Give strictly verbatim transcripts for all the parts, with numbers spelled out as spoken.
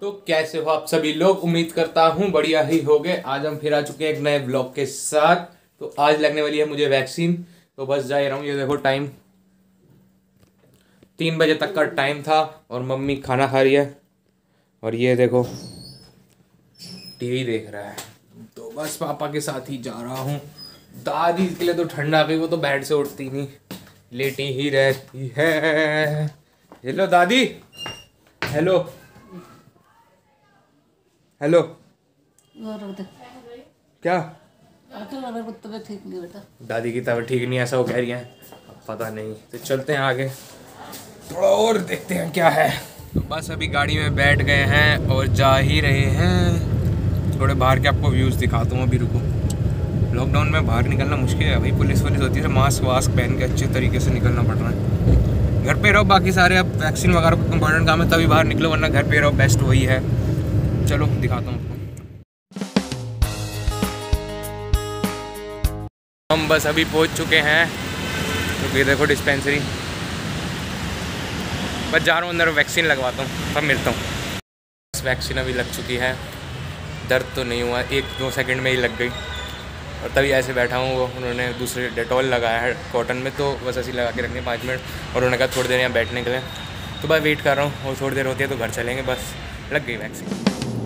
तो कैसे हो आप सभी लोग, उम्मीद करता हूँ बढ़िया ही होगे। आज हम फिर आ चुके हैं एक नए ब्लॉग के साथ। तो आज लगने वाली है मुझे वैक्सीन, तो बस जा रहा हूँ। ये देखो टाइम तीन बजे तक का टाइम था और मम्मी खाना खा रही है और ये देखो टीवी देख रहा है। तो बस पापा के साथ ही जा रहा हूँ। दादी के लिए तो ठंडा गई, वो तो बेड से उठती नहीं, लेटी ही रहती है। हेलो दादी, हेलो हेलो। क्या ठीक नहीं बेटा, दादी की तबीयत ठीक नहीं है ऐसा वो कह रही है, पता नहीं। तो चलते हैं आगे, थोड़ा और देखते हैं क्या है। तो बस अभी गाड़ी में बैठ गए हैं और जा ही रहे हैं। थोड़े बाहर के आपको व्यूज़ दिखाता हूँ। अभी रुको, लॉकडाउन में बाहर निकलना मुश्किल है भाई, पुलिस वुलिस होती है, मास्क वास्क पहन के अच्छे तरीके से निकलना पड़ रहा है। घर पे रहो, बाकी सारे अब वैक्सीन वगैरह इंपॉर्टेंट काम है तभी बाहर निकलो, वरना घर पे रहो, बेस्ट वही है। चलो दिखाता हूँ आपको। हम बस अभी पहुँच चुके हैं, तो ये देखो डिस्पेंसरी। बस जा रहा हूँ अंदर, वैक्सीन लगवाता हूँ, तब मिलता हूँ। बस वैक्सीन अभी लग चुकी है, दर्द तो नहीं हुआ, एक दो सेकंड में ही लग गई। और तभी ऐसे बैठा हूँ, वो उन्होंने दूसरे डेटॉल लगाया है कॉटन में, तो बस ऐसे लगा के रखने पाँच मिनट। और उन्होंने कहा थोड़ी देर यहाँ बैठने के लिए, तो बस वेट कर रहा हूँ और थोड़ी देर होती है तो घर चलेंगे। बस लग गई वैक्सीन।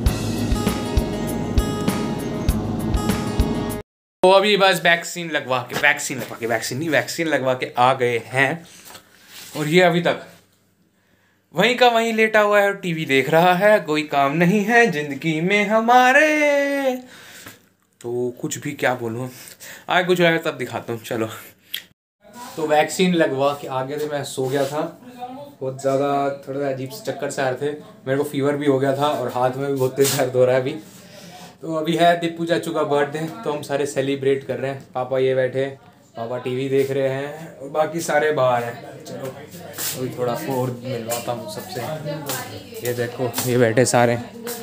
तो अभी बस वैक्सीन लगवा के वैक्सीन लगवा के वैक्सीन नहीं वैक्सीन लगवा के आ गए हैं। और ये अभी तक वहीं का वहीं लेटा हुआ है और टीवी देख रहा है, कोई काम नहीं है जिंदगी में हमारे। तो कुछ भी क्या बोलूँ, आगे कुछ आएगा तब दिखाता हूँ। चलो, तो वैक्सीन लगवा के आ गए थे, मैं सो गया था बहुत ज़्यादा, थोड़ा अजीब से चक्कर से आ रहे थे, मेरे को फीवर भी हो गया था और हाथ में भी बहुत तेज दर्द हो रहा है अभी। तो अभी है दीपू चाचू का बर्थडे, तो हम सारे सेलिब्रेट कर रहे हैं। पापा ये बैठे, पापा टीवी देख रहे हैं और बाकी सारे बाहर हैं। चलो अभी थोड़ा और मिलवाता हूँ सबसे। ये देखो ये बैठे सारे,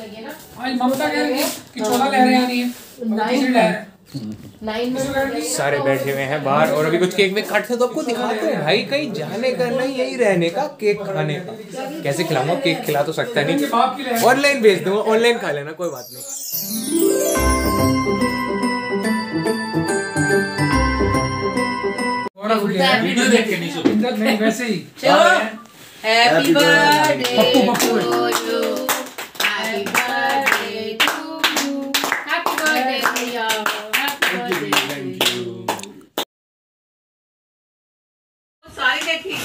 सारे बैठे हुए हैं बाहर। और अभी कुछ केक वेक काटते हैं तो आपको दिखाते हैं। भाई कहीं जाने का नहीं, यही रहने का, केक खाने का। कैसे खिलाऊंगा, केक खिला तो सकता नहीं, ऑनलाइन भेज दूंगा, ऑनलाइन खा लेना, कोई बात नहीं। वीडियो देख के नहीं वैसे ही। Happy birthday to you, happy birthday to you, happy birthday भैया, हैप्पी बर्थडे टू यू। सारी देखी।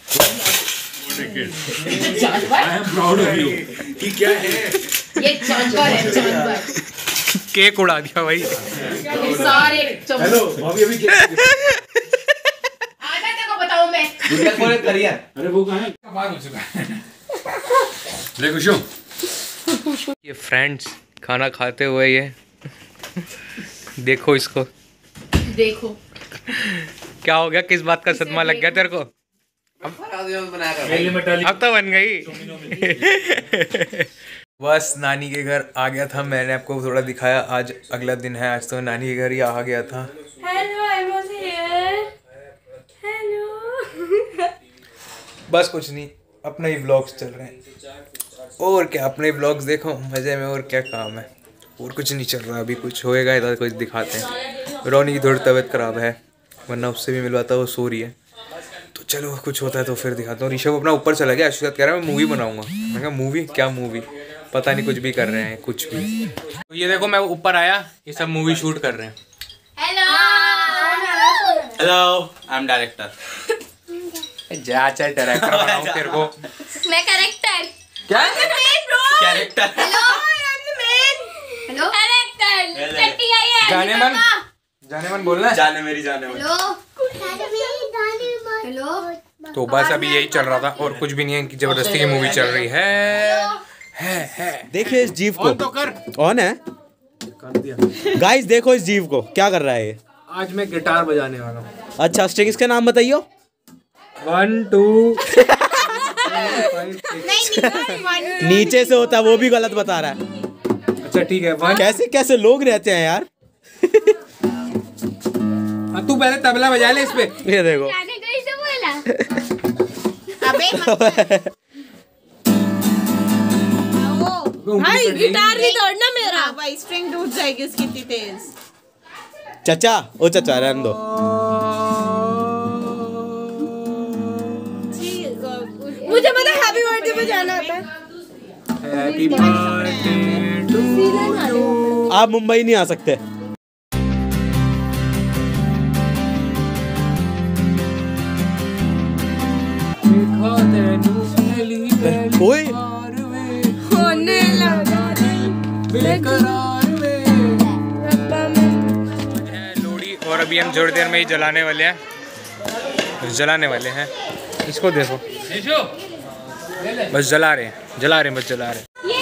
I am proud of you। कि क्या है? ये जानवर है, जानवर। केक उड़ा दिया भाई। ये सारे हेलो भाभी, अभी केक बताऊं मैं। अरे वो कहाँ है? कमाल हो चुका है। ले खुश हो। ये फ्रेंड्स खाना खाते हुए, ये देखो इसको, देखो क्या हो गया, किस बात का सदमा लग गया तेरे को? अब अब तो बन गई। बस नानी के घर आ गया था, मैंने आपको थोड़ा दिखाया। आज अगला दिन है, आज तो नानी के घर ही आ गया था। Hello, I was here. Hello. बस कुछ नहीं, अपने ही व्लॉग्स चल रहे हैं और क्या, अपने व्लॉग्स देखो मज़े में, और क्या काम है, और कुछ नहीं चल रहा। अभी कुछ होएगा इधर, कुछ दिखाते हैं। रोनी की थोड़ी तबीयत ख़राब है, वरना उससे भी मिलवाता, वो सो रही है। तो चलो कुछ होता है तो फिर दिखाता हूँ। ऋषभ अपना ऊपर चला गया, आशीर्वाद कह रहा है मैं मूवी बनाऊंगा। मैं कहा मूवी, क्या मूवी, पता नहीं, कुछ भी कर रहे हैं, कुछ भी। तो ये देखो मैं ऊपर आया, ये सब मूवी शूट कर रहे हैं। Hello hello, I am director. जा चल, डायरेक्टर बनाऊं तेरे को मैं। कैरेक्टर क्या? Character. Hello, I am the man. Hello character. टट्टी आई है। जाने मन, जाने मन बोलना है। जाने मेरी जाने मन। Hello hello. तो बस अभी यही चल रहा था और कुछ भी नहीं है, इनकी जबरदस्ती की मूवी चल रही है। है है देखिए इस जीव को, तो कर ऑन है गाइस, देखो इस जीव को क्या कर रहा है ये। आज मैं गिटार बजाने वाला हूँ। अच्छा, स्ट्रिंग्स का नाम बताइए। वन टू नीचे से होता है, वो भी गलत बता रहा है। अच्छा ठीक है, वन। कैसे कैसे लोग रहते हैं यार। तू पहले तबला बजा ले इस पे। ये देखो अबे भाई गिटार नहीं तोड़ना मेरा। भाई स्ट्रिंग टूट जाएगी उसकी इतनी तेज। चाचा ओ चाचा रहने दो। मुझे पता है हैप्पी बर्थडे पे जाना आता है। Happy birthday to you. आप मुंबई नहीं आ सकते। ओए होने लगा लोड़ी और अभी हम थोड़ी देर में ही जलाने वाले हैं जलाने वाले हैं इसको देखो बस जला रहे हैं जला रहे हैं बस जला रहे हैं।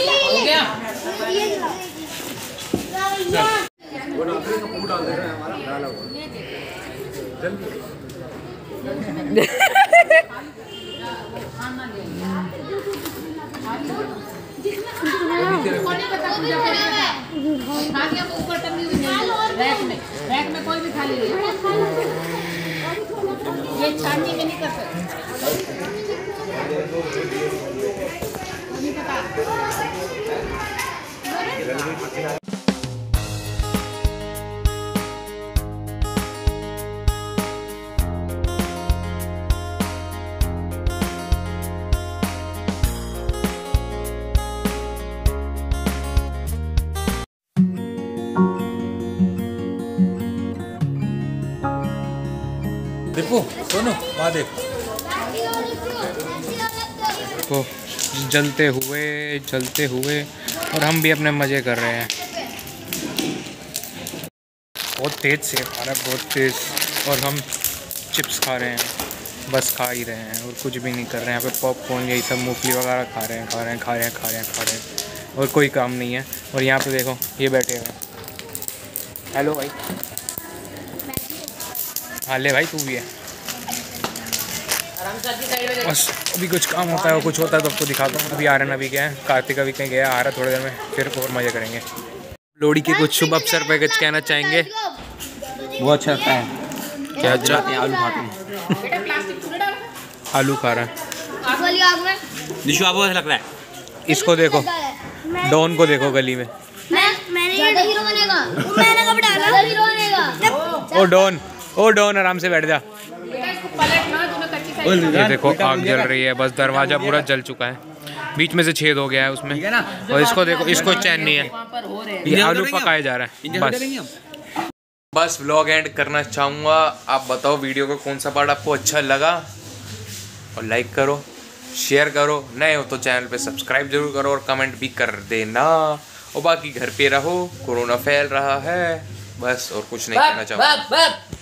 रैक में कोई भी खाली नहीं ये छाननी में नहीं कर सकते। देखो सुनो वहाँ देख को जलते हुए जलते हुए और हम भी अपने मज़े कर रहे हैं। बहुत तेज़ सेक आ रहा है बहुत तेज़ और हम चिप्स खा रहे हैं बस खा ही रहे हैं और कुछ भी नहीं कर रहे हैं। यहाँ पे पॉपकॉर्न यही सब मूंगफली वगैरह खा रहे हैं खा रहे हैं खा रहे हैं खा रहे हैं खा रहे हैं और कोई काम नहीं है। और यहाँ पे देखो ये बैठे हुए हैं। हेलो भाई हाँ ले भाई तू भी है। बस अभी कुछ काम होता है और कुछ होता है तो आपको दिखाता हूँ। अभी आर्यन अभी गया है कार्तिक अभी कहीं गया आ रहा थोड़ी देर में फिर और मज़े करेंगे। लोहड़ी के कुछ शुभ अवसर पे कुछ कहना चाहेंगे? वो अच्छा लगता है। क्या अच्छा? आलू खाते हैं। आलू खा रहा है। निशु आपको अच्छा लग रहा है? इसको देखो डॉन को देखो गली में। मैं मैंने ये हीरो बनेगा। मैंने कब डाला हीरो बनेगा। ओ डॉन ओ डॉन आराम से बैठ जा। ये देखो आग जल रही है बस दरवाजा पूरा जल चुका है बीच में से छेद हो गया है उसमें। और इसको देखो इसको चैन नहीं है ये आलू पकाया जा रहा है। बस बस व्लॉग एंड करना चाहूँगा। आप बताओ वीडियो का कौन सा पार्ट आपको अच्छा लगा और लाइक करो शेयर करो नए हो तो चैनल पे सब्सक्राइब जरूर करो और कमेंट भी कर देना। और बाकी घर पे रहो कोरोना फैल रहा है बस और कुछ नहीं कहना चाहूँगा।